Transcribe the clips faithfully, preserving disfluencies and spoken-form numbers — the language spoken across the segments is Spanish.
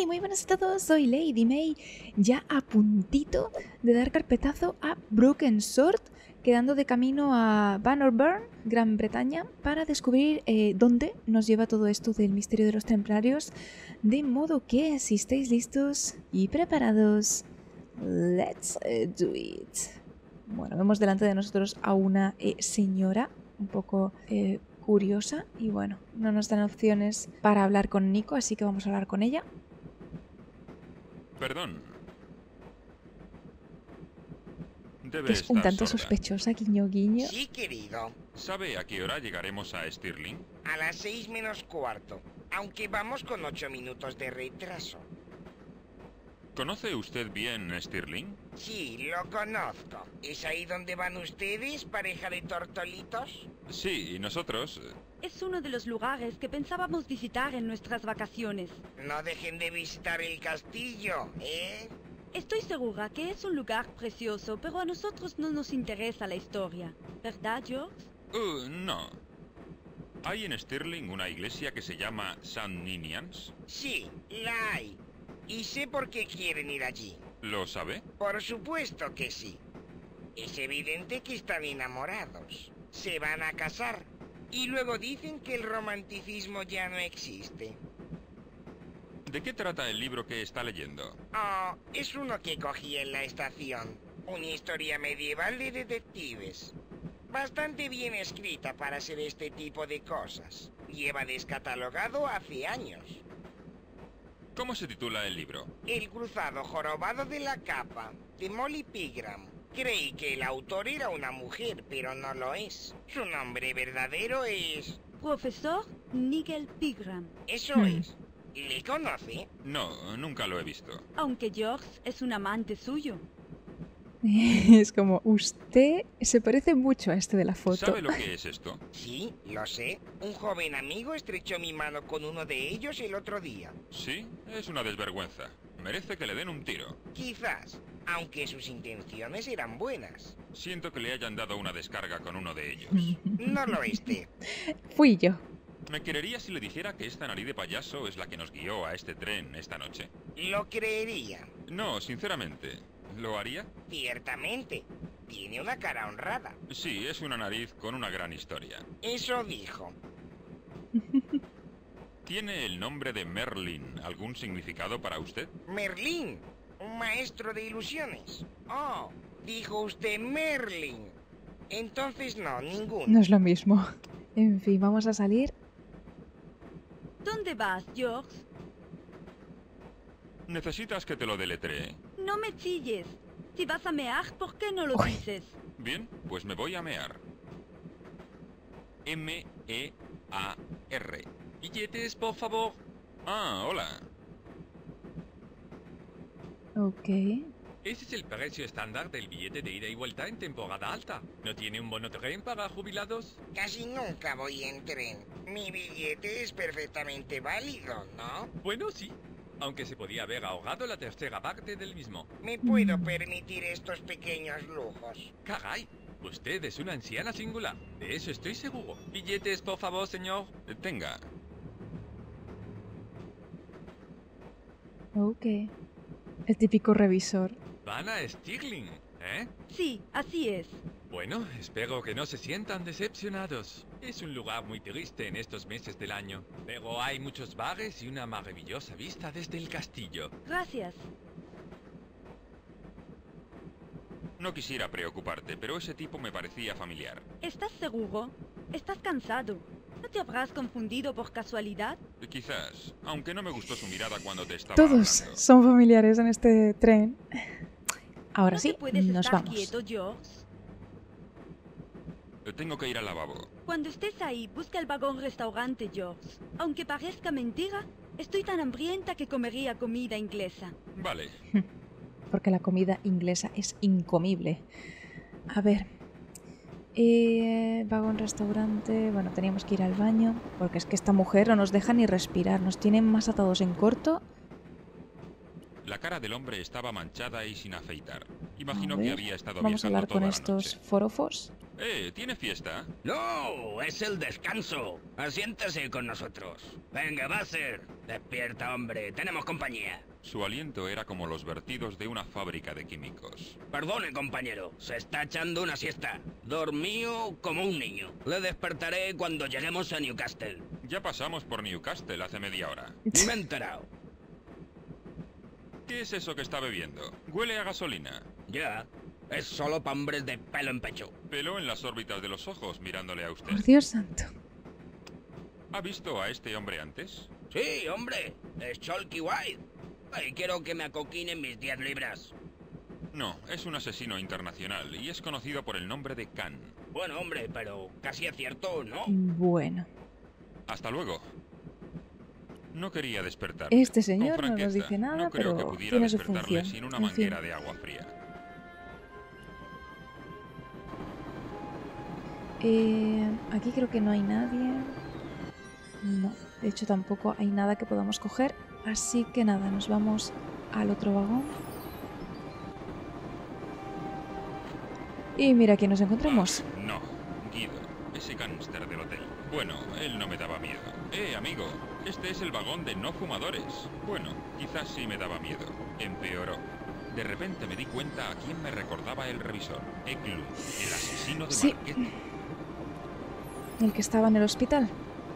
Hey, muy buenas a todos, soy Lady May, ya a puntito de dar carpetazo a Broken Sword, quedando de camino a Bannockburn, Gran Bretaña, para descubrir eh, dónde nos lleva todo esto del misterio de los templarios, de modo que si estáis listos y preparados, let's uh, do it. Bueno, vemos delante de nosotros a una eh, señora un poco eh, curiosa y bueno, no nos dan opciones para hablar con Nico, así que vamos a hablar con ella. Perdón. Debe Que es un estar tanto sorda. sospechosa, guiño guiño. Sí, querido. ¿Sabe a qué hora llegaremos a Stirling? A las seis menos cuarto. Aunque vamos con ocho minutos de retraso. ¿Conoce usted bien Stirling? Sí, lo conozco. ¿Es ahí donde van ustedes, pareja de tortolitos? Sí, y nosotros... Es uno de los lugares que pensábamos visitar en nuestras vacaciones. No dejen de visitar el castillo, ¿eh? Estoy segura que es un lugar precioso, pero a nosotros no nos interesa la historia. ¿Verdad, George? Uh, no. ¿Hay en Stirling una iglesia que se llama Saint Ninians? Sí, la hay. Y sé por qué quieren ir allí. ¿Lo sabe? Por supuesto que sí. Es evidente que están enamorados. Se van a casar. Y luego dicen que el romanticismo ya no existe. ¿De qué trata el libro que está leyendo? Oh, es uno que cogí en la estación. Una historia medieval de detectives. Bastante bien escrita para ser este tipo de cosas. Lleva descatalogado hace años. ¿Cómo se titula el libro? El cruzado jorobado de la capa, de Molly Pigram. Creí que el autor era una mujer, pero no lo es. Su nombre verdadero es... Profesor Nigel Pigram. Eso Hmm. es. ¿Le conoce? No, nunca lo he visto. Aunque George es un amante suyo. Es como, usted se parece mucho a este de la foto. ¿Sabe lo que es esto? Sí, lo sé. Un joven amigo estrechó mi mano con uno de ellos el otro día. Sí, es una desvergüenza. Merece que le den un tiro. Quizás, aunque sus intenciones eran buenas. Siento que le hayan dado una descarga con uno de ellos. No lo esté. Fui yo. ¿Me querería si le dijera que esta nariz de payaso es la que nos guió a este tren esta noche? Lo creería. No, sinceramente. ¿Lo haría? Ciertamente. Tiene una cara honrada. Sí, es una nariz con una gran historia. Eso dijo. ¿Tiene el nombre de Merlin algún significado para usted? Merlín, un maestro de ilusiones. Oh, dijo usted Merlin. Entonces no, ninguno. No es lo mismo. En fin, vamos a salir. ¿Dónde vas, George? ¿Necesitas que te lo deletree? No me chilles. Si vas a mear, ¿por qué no lo Uy. dices? Bien, pues me voy a mear. M E A R. Billetes, por favor. Ah, hola. Ok. Ese es el precio estándar del billete de ida y vuelta en temporada alta. ¿No tiene un bono tren para jubilados? Casi nunca voy en tren. Mi billete es perfectamente válido, ¿no? Bueno, sí. Aunque se podía haber ahorrado la tercera parte del mismo. Me puedo permitir estos pequeños lujos. Caray, usted es una anciana singular. De eso estoy seguro. Billetes, por favor, señor. Eh, Tenga. Ok. El típico revisor. Van a Stirling, ¿eh? Sí, así es. Bueno, espero que no se sientan decepcionados. Es un lugar muy triste en estos meses del año, pero hay muchos bares y una maravillosa vista desde el castillo. Gracias. No quisiera preocuparte, pero ese tipo me parecía familiar. ¿Estás seguro? ¿Estás cansado? ¿No te habrás confundido por casualidad? Eh, Quizás, aunque no me gustó su mirada cuando te estaba Todos hablando. son familiares en este tren. Ahora ¿No sí, te puedes nos estar vamos. quieto, George? Eh, Tengo que ir al lavabo. Cuando estés ahí, busca el vagón restaurante, George. Aunque parezca mentira, estoy tan hambrienta que comería comida inglesa. Vale. Porque la comida inglesa es incomible. A ver. Eh, vagón restaurante. Bueno, teníamos que ir al baño. Porque es que esta mujer no nos deja ni respirar. Nos tienen más atados en corto. La cara del hombre estaba manchada y sin afeitar. A Imagino ver, que había estado vamos a viajando hablar con toda la estos noche. forofos. Eh, ¿tiene fiesta? No, es el descanso. Asiéntese con nosotros. Venga, Basser. Despierta, hombre. Tenemos compañía. Su aliento era como los vertidos de una fábrica de químicos. Perdone, compañero. Se está echando una siesta. Dormío como un niño. Le despertaré cuando lleguemos a Newcastle. Ya pasamos por Newcastle hace media hora. Me he enterado. ¿Qué es eso que está bebiendo? Huele a gasolina. Ya. Es solo pa' hombres de pelo en pecho. Pelo en las órbitas de los ojos mirándole a usted. Por Dios santo. ¿Ha visto a este hombre antes? Sí, hombre. Es Chalky White. Y quiero que me acoquinen mis diez libras. No, es un asesino internacional y es conocido por el nombre de Khan. Bueno, hombre, pero casi es cierto, ¿no? Bueno. Hasta luego. No quería despertar. Este señor no nos dice nada, no creo pero que pudiera tiene su despertarle función. sin una En manguera fin. de agua fría. Eh, aquí creo que no hay nadie. No, de hecho tampoco hay nada que podamos coger. Así que nada, nos vamos al otro vagón. Y mira, aquí nos encontramos. Ah, no, Guido, ese cáncer del hotel. Bueno, él no me daba miedo. Eh, amigo, este es el vagón de no fumadores. Bueno, quizás sí me daba miedo. Empeoró. De repente me di cuenta a quién me recordaba el revisor. Eklund, el asesino de Sí. Marquette. El que estaba en el hospital.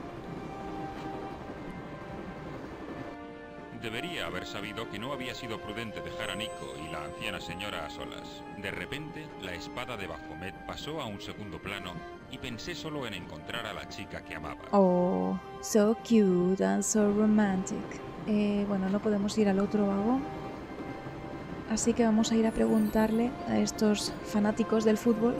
Debería haber sabido que no había sido prudente dejar a Nico y la anciana señora a solas. De repente, la espada de Baphomet pasó a un segundo plano y pensé solo en encontrar a la chica que amaba. Oh, so cute and so romantic. Eh, bueno, no podemos ir al otro vagón. Así que vamos a ir a preguntarle a estos fanáticos del fútbol.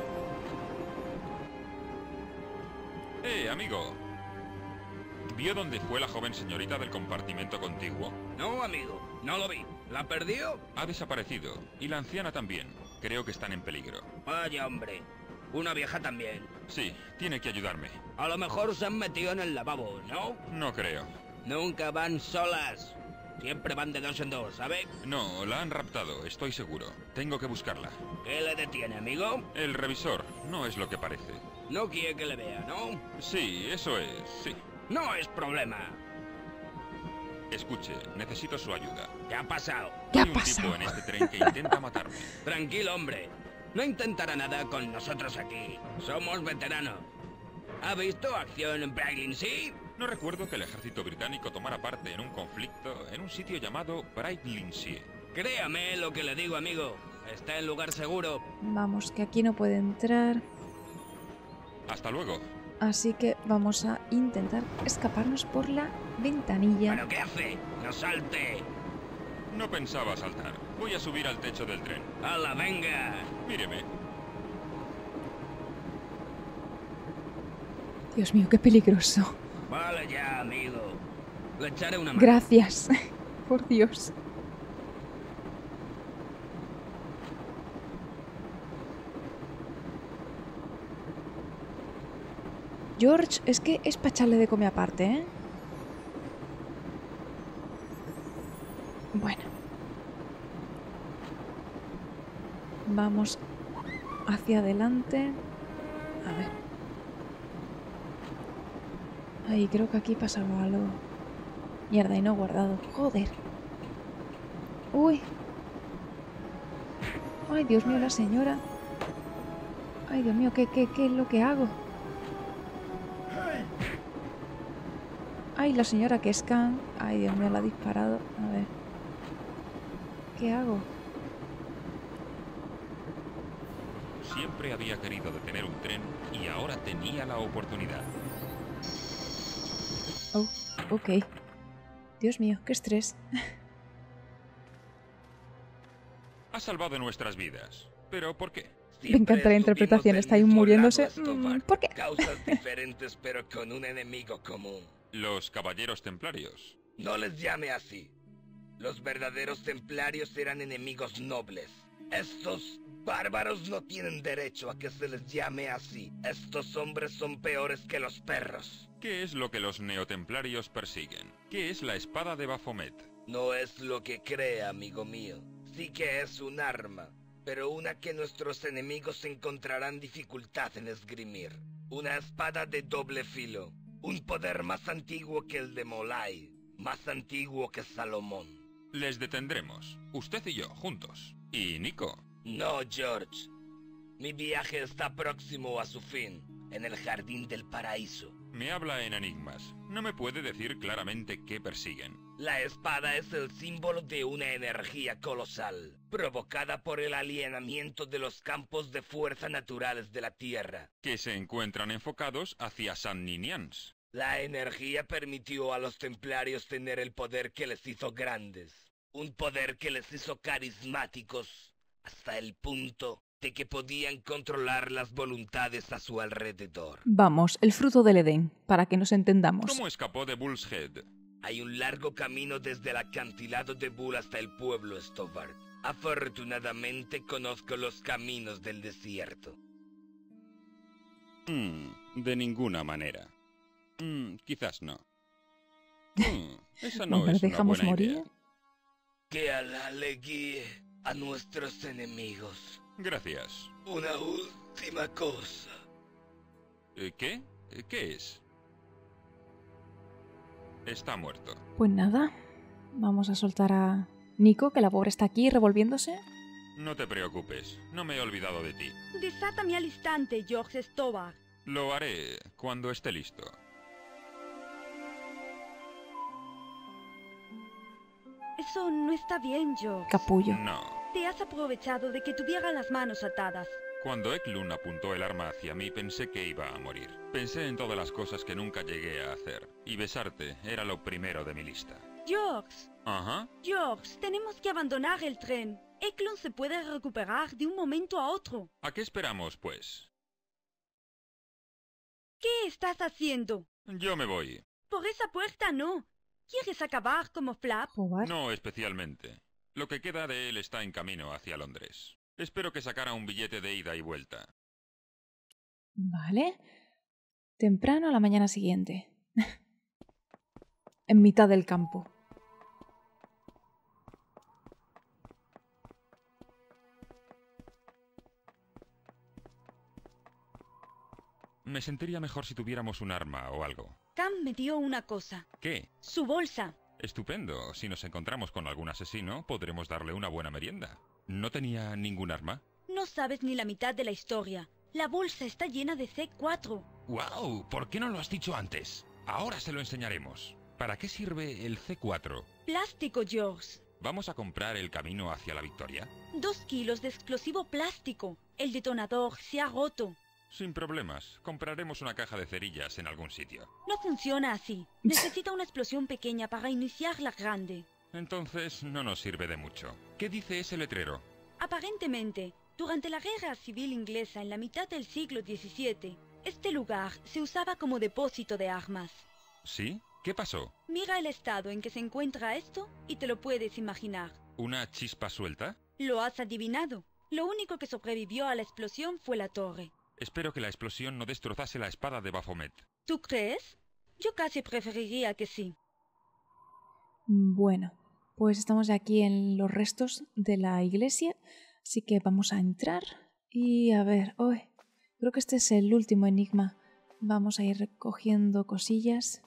¡Eh, amigo! ¿Vio dónde fue la joven señorita del compartimento contiguo? No, amigo. No lo vi. ¿La perdió? Ha desaparecido. Y la anciana también. Creo que están en peligro. Vaya, hombre. Una vieja también. Sí, tiene que ayudarme. A lo mejor se han metido en el lavabo, ¿no? No creo. Nunca van solas. Siempre van de dos en dos, ¿sabe? No, la han raptado, estoy seguro. Tengo que buscarla. ¿Qué le detiene, amigo? El revisor no es lo que parece. No quiere que le vea, ¿no? Sí, eso es, sí. No es problema. Escuche, necesito su ayuda. ¿Qué ha pasado? ¿Qué ha Hay un pasado? tipo en este tren que intenta matarme. Tranquilo, hombre. No intentará nada con nosotros aquí. Somos veteranos. ¿Ha visto acción en Brightlingsea? No recuerdo que el ejército británico tomara parte en un conflicto en un sitio llamado Brightlingsea. Créame lo que le digo, amigo. Está en lugar seguro. Vamos, que aquí no puede entrar. Hasta luego. Así que vamos a intentar escaparnos por la ventanilla. ¿Pero qué hace? ¡No salte! No pensaba saltar. Voy a subir al techo del tren. ¡Hala, venga! Míreme. Dios mío, qué peligroso. Vale ya, amigo. Le echaré una mano. Gracias. Por Dios. George, es que es para echarle de comer aparte, ¿eh? Bueno. Vamos hacia adelante. A ver. Ay, creo que aquí pasaba algo. Mierda, y no he guardado. Joder. Uy. Ay, Dios mío, la señora. Ay, Dios mío, ¿qué, qué, qué es lo que hago? Ay, la señora que es Khan. Ay, Dios mío, la ha disparado. A ver. ¿Qué hago? Siempre había querido detener un tren y ahora tenía la oportunidad. Oh, ok. Dios mío, qué estrés. Ha salvado nuestras vidas. ¿Pero por qué? Me encanta la interpretación, está ahí muriéndose. Mm, ¿por qué? Causas diferentes pero con un enemigo común. Los caballeros templarios. No les llame así. Los verdaderos templarios eran enemigos nobles. Estos bárbaros no tienen derecho a que se les llame así. Estos hombres son peores que los perros. ¿Qué es lo que los neotemplarios persiguen? ¿Qué es la espada de Baphomet? No es lo que cree, amigo mío. Sí que es un arma. pero una que nuestros enemigos encontrarán dificultad en esgrimir. Una espada de doble filo. Un poder más antiguo que el de Molay. Más antiguo que Salomón. Les detendremos. Usted y yo, juntos. ¿Y Nico? No, George. Mi viaje está próximo a su fin, en el Jardín del Paraíso. Me habla en enigmas. No me puede decir claramente qué persiguen. La espada es el símbolo de una energía colosal, provocada por el alienamiento de los campos de fuerza naturales de la Tierra. Que se encuentran enfocados hacia San Ninians. La energía permitió a los templarios tener el poder que les hizo grandes. Un poder que les hizo carismáticos hasta el punto de que podían controlar las voluntades a su alrededor. Vamos, el fruto del Edén, para que nos entendamos. ¿Cómo escapó de Bull's Head? Hay un largo camino desde el acantilado de Bull hasta el pueblo Stobart. Afortunadamente conozco los caminos del desierto. Mm, de ninguna manera. Mm, quizás no. Mm, esa no Bueno, es una dejamos buena morir. idea. Que Alá le guíe a nuestros enemigos. Gracias. Una última cosa. Eh, ¿Qué? Eh, ¿Qué es? Está muerto. Pues nada, vamos a soltar a Nico, que la pobre está aquí revolviéndose. No te preocupes, no me he olvidado de ti. Desátame al instante, George Stobart. Lo haré cuando esté listo. Eso no está bien, George. Capullo. No. Te has aprovechado de que tuviera las manos atadas. Cuando Eklund apuntó el arma hacia mí pensé que iba a morir. Pensé en todas las cosas que nunca llegué a hacer. Y besarte era lo primero de mi lista. George, Ajá. George, tenemos que abandonar el tren. Eklund se puede recuperar de un momento a otro. ¿A qué esperamos, pues? ¿Qué estás haciendo? Yo me voy. Por esa puerta no. ¿Quieres acabar como Flap? Joder. No especialmente. Lo que queda de él está en camino hacia Londres. Espero que sacara un billete de ida y vuelta. Vale. Temprano a la mañana siguiente. En mitad del campo. Me sentiría mejor si tuviéramos un arma o algo. Cam me dio una cosa. ¿Qué? Su bolsa. Estupendo. Si nos encontramos con algún asesino, podremos darle una buena merienda. ¿No tenía ningún arma? No sabes ni la mitad de la historia. La bolsa está llena de C cuatro. ¡Wow! ¿Por qué no lo has dicho antes? Ahora se lo enseñaremos. ¿Para qué sirve el C cuatro? Plástico, George. ¿Vamos a comprar el camino hacia la victoria? Dos kilos de explosivo plástico. El detonador se ha roto. Sin problemas. Compraremos una caja de cerillas en algún sitio. No funciona así. Necesita una explosión pequeña para iniciar la grande. Entonces no nos sirve de mucho. ¿Qué dice ese letrero? Aparentemente, durante la guerra civil inglesa en la mitad del siglo diecisiete, este lugar se usaba como depósito de armas. ¿Sí? ¿Qué pasó? Mira el estado en que se encuentra esto y te lo puedes imaginar. ¿Una chispa suelta? Lo has adivinado. Lo único que sobrevivió a la explosión fue la torre. Espero que la explosión no destrozase la espada de Baphomet. ¿Tú crees? Yo casi preferiría que sí. Bueno, pues estamos aquí en los restos de la iglesia, así que vamos a entrar y a ver, hoy creo que este es el último enigma. Vamos a ir recogiendo cosillas.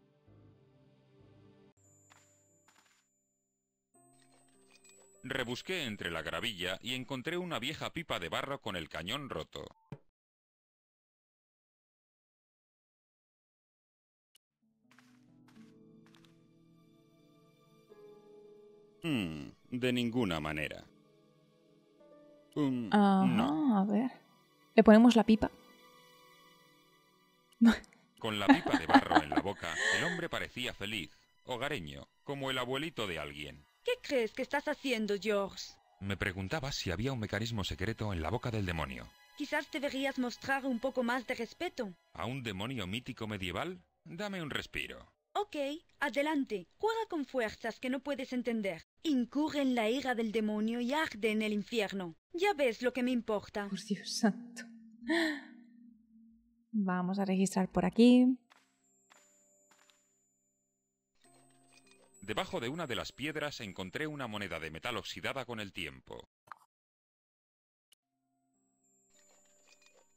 Rebusqué entre la gravilla y encontré una vieja pipa de barro con el cañón roto. Hmm, de ninguna manera. Um, Ajá, no. a ver. Le ponemos la pipa. Con la pipa de barro en la boca, el hombre parecía feliz, hogareño, como el abuelito de alguien. ¿Qué crees que estás haciendo, George? Me preguntaba si había un mecanismo secreto en la boca del demonio. Quizás deberías mostrar un poco más de respeto. ¿A un demonio mítico medieval? Dame un respiro. Ok, adelante. Juega con fuerzas que no puedes entender. Incurre en la ira del demonio y arde en el infierno. Ya ves lo que me importa. Por Dios santo. Vamos a registrar por aquí. Debajo de una de las piedras encontré una moneda de metal oxidada con el tiempo.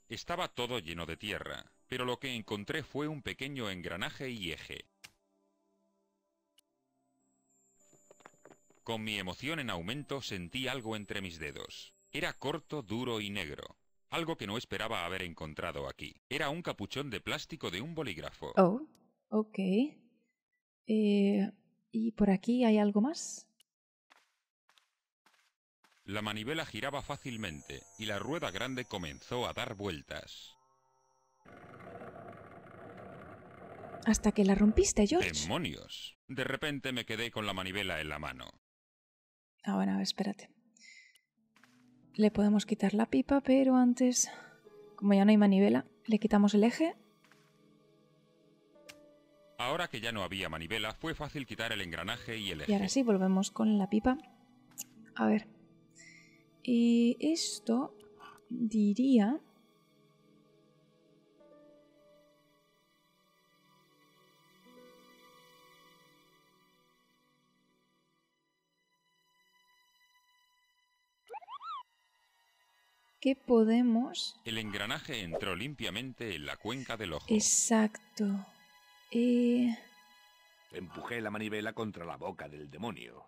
Estaba todo lleno de tierra, pero lo que encontré fue un pequeño engranaje y eje. Con mi emoción en aumento sentí algo entre mis dedos. Era corto, duro y negro. Algo que no esperaba haber encontrado aquí. Era un capuchón de plástico de un bolígrafo. Oh, ok. Eh, ¿Y por aquí hay algo más? La manivela giraba fácilmente y la rueda grande comenzó a dar vueltas. Hasta que la rompiste, George. ¡Demonios! De repente me quedé con la manivela en la mano. Ah, bueno, espérate. Le podemos quitar la pipa, pero antes, como ya no hay manivela, le quitamos el eje. Ahora que ya no había manivela, fue fácil quitar el engranaje y el eje. Y ahora sí, volvemos con la pipa. A ver. Y esto diría... que podemos... El engranaje entró limpiamente en la cuenca del ojo. Exacto. Y... Empujé la manivela contra la boca del demonio.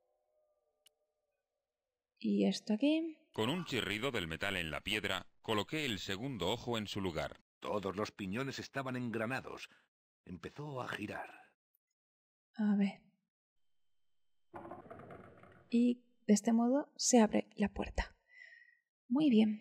¿Y esto aquí? Con un chirrido del metal en la piedra, coloqué el segundo ojo en su lugar. Todos los piñones estaban engranados. Empezó a girar. A ver. Y de este modo se abre la puerta. Muy bien.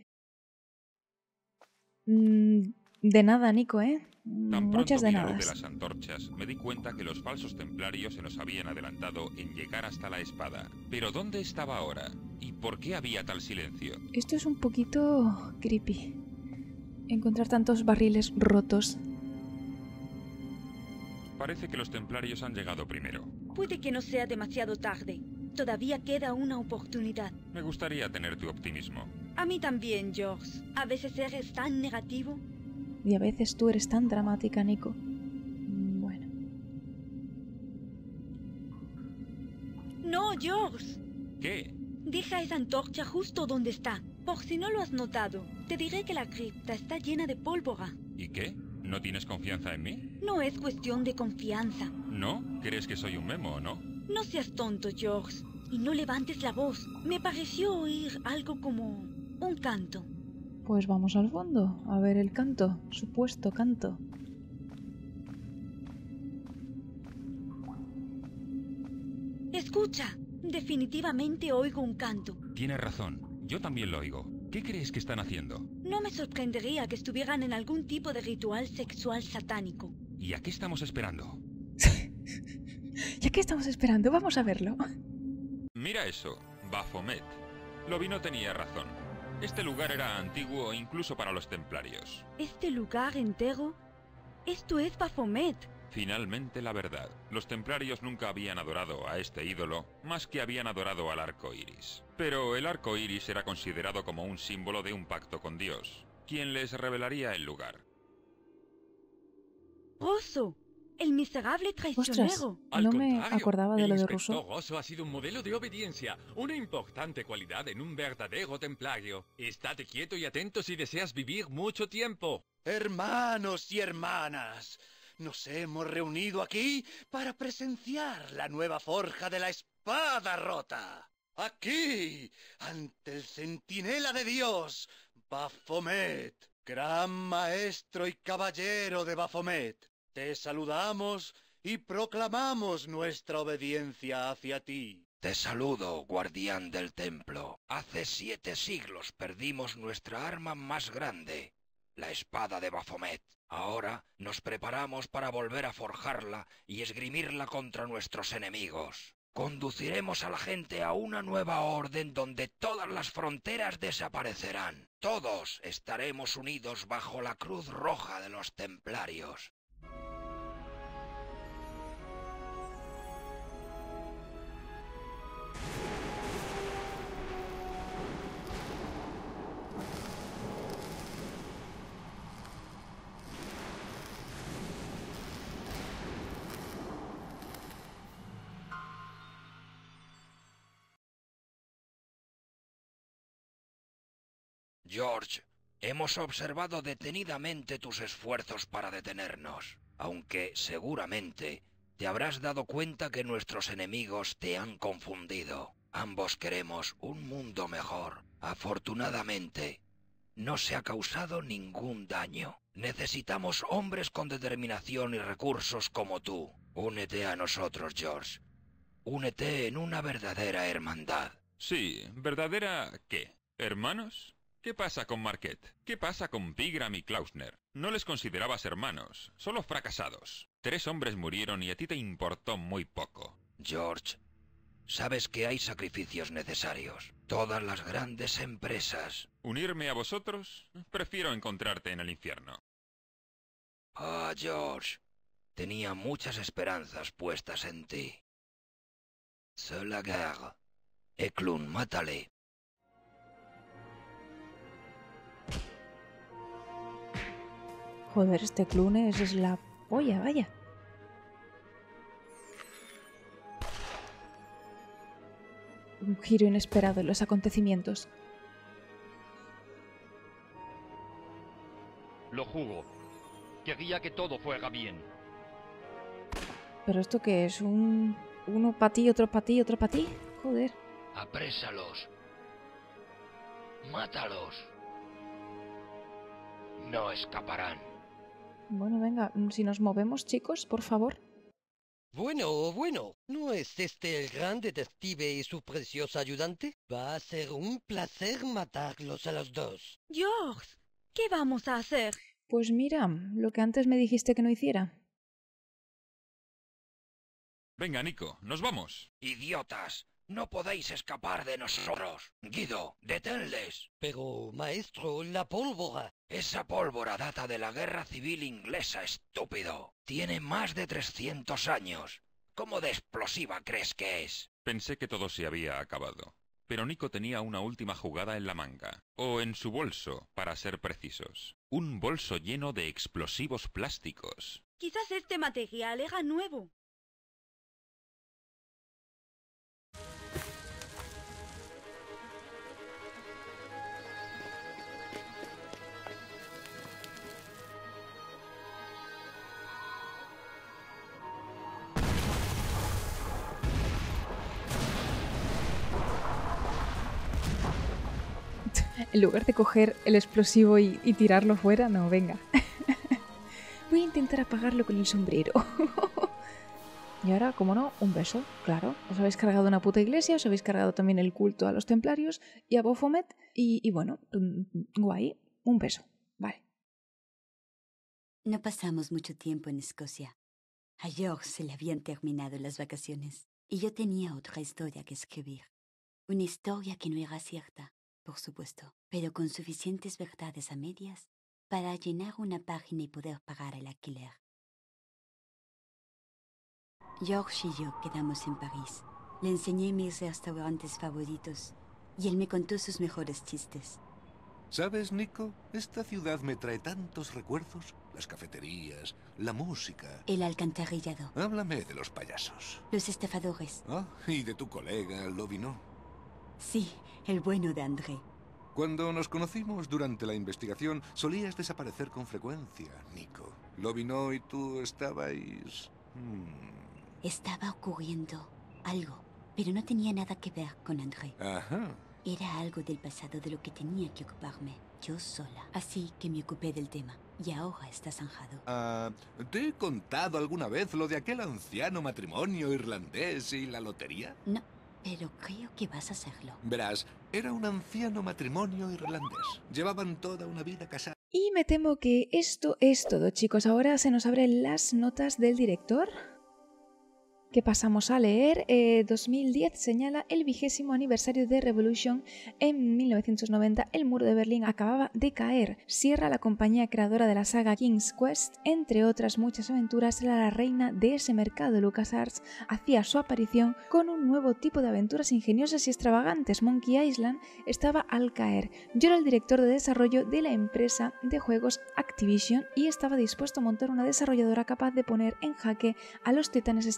Mm, de nada, Nico, ¿eh? Tan Muchas pronto de vi la luz nada. de las antorchas, me di cuenta que los falsos templarios se nos habían adelantado en llegar hasta la espada. Pero ¿dónde estaba ahora? ¿Y por qué había tal silencio? Esto es un poquito creepy. Encontrar tantos barriles rotos. Parece que los templarios han llegado primero. Puede que no sea demasiado tarde. Todavía queda una oportunidad. Me gustaría tener tu optimismo. A mí también, George. A veces eres tan negativo. Y a veces tú eres tan dramática, Nico. Bueno. No, George. ¿Qué? Deja esa antorcha justo donde está. Por si no lo has notado, te diré que la cripta está llena de pólvora. ¿Y qué? ¿No tienes confianza en mí? No es cuestión de confianza. ¿No? ¿Crees que soy un memo o no? No seas tonto, George. Y no levantes la voz. Me pareció oír algo como un canto. Pues vamos al fondo, a ver el canto, supuesto canto. Escucha, definitivamente oigo un canto. Tienes razón, yo también lo oigo. ¿Qué crees que están haciendo? No me sorprendería que estuvieran en algún tipo de ritual sexual satánico. ¿Y a qué estamos esperando? ¿Ya qué estamos esperando? Vamos a verlo. Mira eso, Baphomet. Lobino tenía razón. Este lugar era antiguo incluso para los templarios. ¿Este lugar entero? Esto es Baphomet. Finalmente la verdad. Los templarios nunca habían adorado a este ídolo, más que habían adorado al arco iris. Pero el arco iris era considerado como un símbolo de un pacto con Dios, quien les revelaría el lugar. Rosso, el miserable traicionero. Al No me contrario, acordaba de el lo de inspector Rousseau. Rosso ha sido un modelo de obediencia, una importante cualidad en un verdadero templario. Estate quieto y atento si deseas vivir mucho tiempo. Hermanos y hermanas, nos hemos reunido aquí para presenciar la nueva forja de la espada rota. Aquí, ante el centinela de Dios, Baphomet, gran maestro y caballero de Baphomet. Te saludamos y proclamamos nuestra obediencia hacia ti. Te saludo, guardián del templo. Hace siete siglos perdimos nuestra arma más grande, la espada de Baphomet. Ahora nos preparamos para volver a forjarla y esgrimirla contra nuestros enemigos. Conduciremos a la gente a una nueva orden donde todas las fronteras desaparecerán. Todos estaremos unidos bajo la cruz roja de los templarios. George, Hemos observado detenidamente tus esfuerzos para detenernos, aunque seguramente te habrás dado cuenta que nuestros enemigos te han confundido. Ambos queremos un mundo mejor. Afortunadamente, no se ha causado ningún daño. Necesitamos hombres con determinación y recursos como tú. Únete a nosotros, George. Únete en una verdadera hermandad. Sí, ¿verdadera qué? ¿Hermanos? ¿Qué pasa con Marquette? ¿Qué pasa con Pigram y Klausner? No les considerabas hermanos, solo fracasados. Tres hombres murieron y a ti te importó muy poco. George, sabes que hay sacrificios necesarios. Todas las grandes empresas... ¿Unirme a vosotros? Prefiero encontrarte en el infierno. Ah, George, tenía muchas esperanzas puestas en ti. C'est la guerre. Eklund, mátale. Joder, este Clunes es la polla, vaya. Un giro inesperado en los acontecimientos. Lo juro. Quería que todo fuera bien. ¿Pero esto qué es? ¿Un... uno para ti, otro para ti, otro para ti? Joder. Aprésalos. Mátalos. No escaparán. Bueno, venga, si nos movemos, chicos, por favor. Bueno, bueno, ¿no es este el gran detective y su preciosa ayudante? Va a ser un placer matarlos a los dos. George, ¿qué vamos a hacer? Pues mira, lo que antes me dijiste que no hiciera. Venga, Nico, nos vamos. ¡Idiotas! No podéis escapar de nosotros. Guido, deténles. Pero, maestro, la pólvora. Esa pólvora data de la Guerra Civil Inglesa, estúpido. Tiene más de trescientos años. ¿Cómo de explosiva crees que es? Pensé que todo se había acabado. Pero Nico tenía una última jugada en la manga. O en su bolso, para ser precisos. Un bolso lleno de explosivos plásticos. Quizás este material era nuevo. En lugar de coger el explosivo y, y tirarlo fuera, no, venga. Voy a intentar apagarlo con el sombrero. Y ahora, como no, un beso, claro. Os habéis cargado una puta iglesia, os habéis cargado también el culto a los templarios y a Baphomet. Y, y bueno, guay, un beso, vale. No pasamos mucho tiempo en Escocia. A George se le habían terminado las vacaciones y yo tenía otra historia que escribir. Una historia que no era cierta, por supuesto, pero con suficientes verdades a medias para llenar una página y poder pagar el alquiler. George y yo quedamos en París. Le enseñé mis restaurantes favoritos y él me contó sus mejores chistes. ¿Sabes, Nico? Esta ciudad me trae tantos recuerdos. Las cafeterías, la música... El alcantarillado. Háblame de los payasos. Los estafadores. Ah, y de tu colega, Lobino. Sí, el bueno de André. Cuando nos conocimos durante la investigación, solías desaparecer con frecuencia, Nico. Lobino y tú estabais... Hmm. Estaba ocurriendo algo, pero no tenía nada que ver con André. Ajá. Era algo del pasado de lo que tenía que ocuparme, yo sola. Así que me ocupé del tema, y ahora está zanjado. Ah, ¿te he contado alguna vez lo de aquel anciano matrimonio irlandés y la lotería? No, pero creo que vas a hacerlo. Verás, era un anciano matrimonio irlandés. Llevaban toda una vida casados. Y me temo que esto es todo, chicos. Ahora se nos abren las notas del director, que pasamos a leer. Eh, dos mil diez señala el vigésimo aniversario de Revolution. En mil novecientos noventa el muro de Berlín acababa de caer. Sierra, la compañía creadora de la saga King's Quest, entre otras muchas aventuras, era la reina de ese mercado. LucasArts hacía su aparición con un nuevo tipo de aventuras ingeniosas y extravagantes. Monkey Island estaba al caer. Yo era el director de desarrollo de la empresa de juegos Activision y estaba dispuesto a montar una desarrolladora capaz de poner en jaque a los titanes estadounidenses.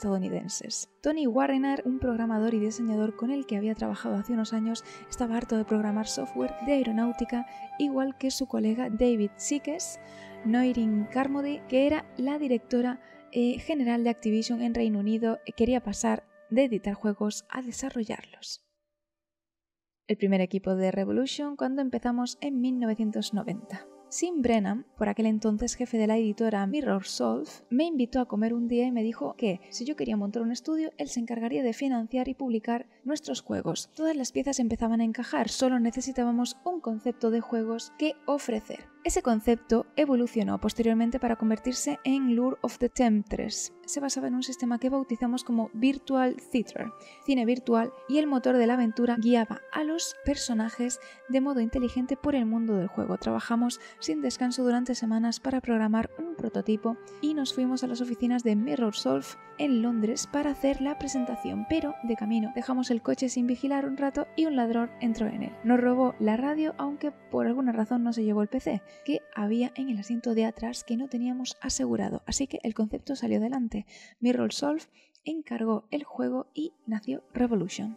estadounidenses. Tony Warrener, un programador y diseñador con el que había trabajado hace unos años, estaba harto de programar software de aeronáutica, igual que su colega David Sikes, Noirin Carmody, que era la directora eh, general de Activision en Reino Unido, quería pasar de editar juegos a desarrollarlos. El primer equipo de Revolution cuando empezamos en mil novecientos noventa. Sim Brennan, por aquel entonces jefe de la editora Mirror Solve, me invitó a comer un día y me dijo que, si yo quería montar un estudio, él se encargaría de financiar y publicar nuestros juegos. Todas las piezas empezaban a encajar, solo necesitábamos un concepto de juegos que ofrecer. Ese concepto evolucionó posteriormente para convertirse en Lure of the Temptress. Se basaba en un sistema que bautizamos como Virtual Theater, cine virtual, y el motor de la aventura guiaba a los personajes de modo inteligente por el mundo del juego. Trabajamos sin descanso durante semanas para programar un prototipo y nos fuimos a las oficinas de Mirror Solve en Londres para hacer la presentación, pero de camino dejamos el coche sin vigilar un rato y un ladrón entró en él. Nos robó la radio, aunque por alguna razón no se llevó el P C que había en el asiento de atrás que no teníamos asegurado, así que el concepto salió adelante. Mirror Solve encargó el juego y nació Revolution.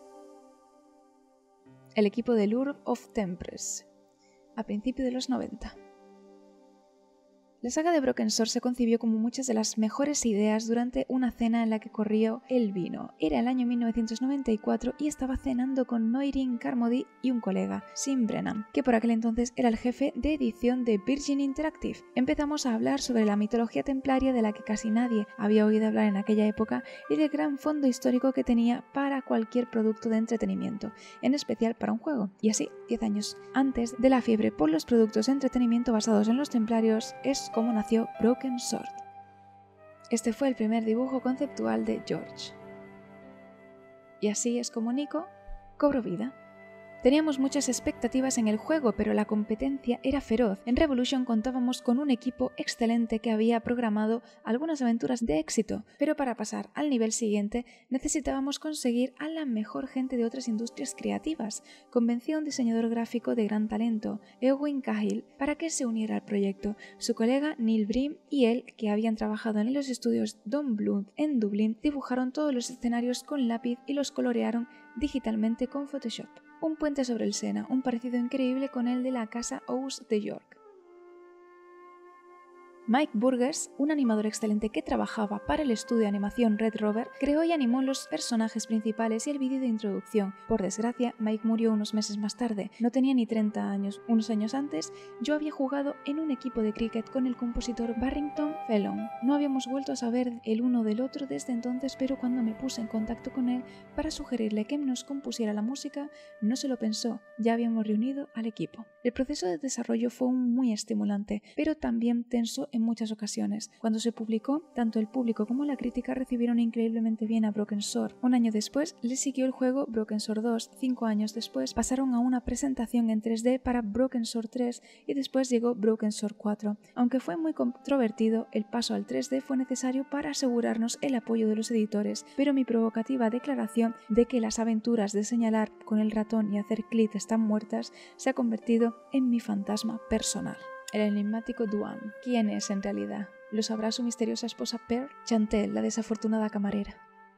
El equipo de Lure of Temptress, a principios de los noventa. La saga de Broken Sword se concibió como muchas de las mejores ideas durante una cena en la que corrió el vino. Era el año mil novecientos noventa y cuatro y estaba cenando con Noirin Carmody y un colega, Sim Brennan, que por aquel entonces era el jefe de edición de Virgin Interactive. Empezamos a hablar sobre la mitología templaria de la que casi nadie había oído hablar en aquella época y del gran fondo histórico que tenía para cualquier producto de entretenimiento, en especial para un juego. Y así, diez años antes de la fiebre por los productos de entretenimiento basados en los templarios, es como nació Broken Sword. Este fue el primer dibujo conceptual de George. Y así es como Nico cobró vida. Teníamos muchas expectativas en el juego, pero la competencia era feroz. En Revolution contábamos con un equipo excelente que había programado algunas aventuras de éxito, pero para pasar al nivel siguiente necesitábamos conseguir a la mejor gente de otras industrias creativas. Convencí a un diseñador gráfico de gran talento, Eowyn Cahill, para que se uniera al proyecto. Su colega Neil Brim y él, que habían trabajado en los estudios Don Bluth en Dublín, dibujaron todos los escenarios con lápiz y los colorearon digitalmente con Photoshop. Un puente sobre el Sena, un parecido increíble con el de la casa Ouse de York. Mike Burgess, un animador excelente que trabajaba para el estudio de animación Red Rover, creó y animó los personajes principales y el vídeo de introducción. Por desgracia, Mike murió unos meses más tarde. No tenía ni treinta años. Unos años antes, yo había jugado en un equipo de cricket con el compositor Barrington Fellon. No habíamos vuelto a saber el uno del otro desde entonces, pero cuando me puse en contacto con él para sugerirle que nos compusiera la música, no se lo pensó. Ya habíamos reunido al equipo. El proceso de desarrollo fue muy estimulante, pero también tenso en muchas ocasiones. Cuando se publicó, tanto el público como la crítica recibieron increíblemente bien a Broken Sword. Un año después le siguió el juego Broken Sword dos. Cinco años después pasaron a una presentación en tres D para Broken Sword tres y después llegó Broken Sword cuatro. Aunque fue muy controvertido, el paso al tres D fue necesario para asegurarnos el apoyo de los editores, pero mi provocativa declaración de que las aventuras de señalar con el ratón y hacer clic están muertas se ha convertido en mi fantasma personal. El enigmático Duane. ¿Quién es en realidad? ¿Lo sabrá su misteriosa esposa Pearl? Chantel, la desafortunada camarera.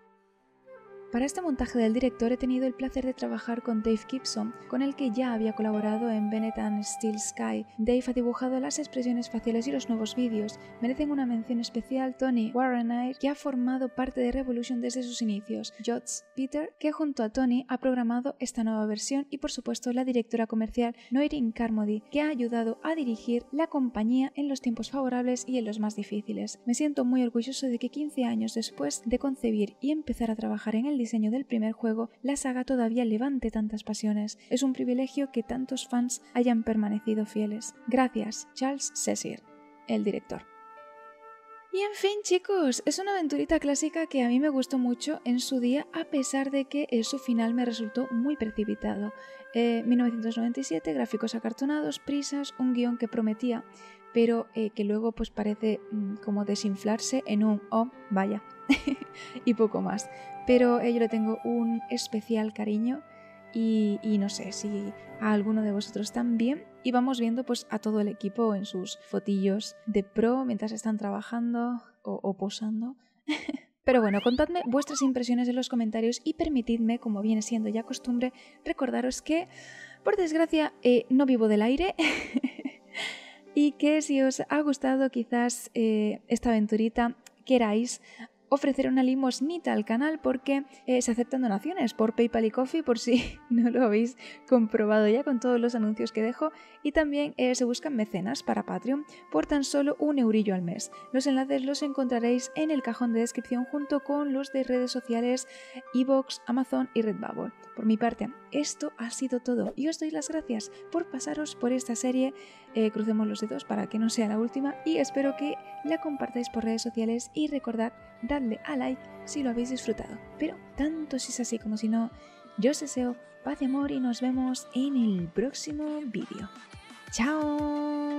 Para este montaje del director he tenido el placer de trabajar con Dave Gibson, con el que ya había colaborado en Bennett and Steel Sky. Dave ha dibujado las expresiones faciales y los nuevos vídeos. Merecen una mención especial Tony Warrener, que ha formado parte de Revolution desde sus inicios, Jots Peter, que junto a Tony ha programado esta nueva versión, y por supuesto la directora comercial Noirin Carmody, que ha ayudado a dirigir la compañía en los tiempos favorables y en los más difíciles. Me siento muy orgulloso de que quince años después de concebir y empezar a trabajar en el diseño del primer juego, la saga todavía levante tantas pasiones. Es un privilegio que tantos fans hayan permanecido fieles. Gracias, Charles Cecil, el director. Y en fin, chicos, es una aventurita clásica que a mí me gustó mucho en su día, a pesar de que eh, su final me resultó muy precipitado. Eh, mil novecientos noventa y siete, gráficos acartonados, prisas, un guión que prometía, pero eh, que luego pues parece mmm, como desinflarse en un oh, vaya, y poco más. Pero eh, yo le tengo un especial cariño y, y no sé si a alguno de vosotros también. Y vamos viendo pues a todo el equipo en sus fotillos de pro mientras están trabajando o, o posando. Pero bueno, contadme vuestras impresiones en los comentarios y permitidme, como viene siendo ya costumbre, recordaros que, por desgracia, eh, no vivo del aire y que si os ha gustado quizás eh, esta aventurita, queráis ofrecer una limosnita al canal porque eh, se aceptan donaciones por PayPal y Ko-fi por si no lo habéis comprobado ya con todos los anuncios que dejo, y también eh, se buscan mecenas para Patreon por tan solo un eurillo al mes. Los enlaces los encontraréis en el cajón de descripción junto con los de redes sociales iVoox, Amazon y Redbubble. Por mi parte, esto ha sido todo y os doy las gracias por pasaros por esta serie. Eh, crucemos los dedos para que no sea la última y espero que la compartáis por redes sociales y recordad darle a like si lo habéis disfrutado. Pero tanto si es así como si no, yo os deseo paz y amor y nos vemos en el próximo vídeo. ¡Chao!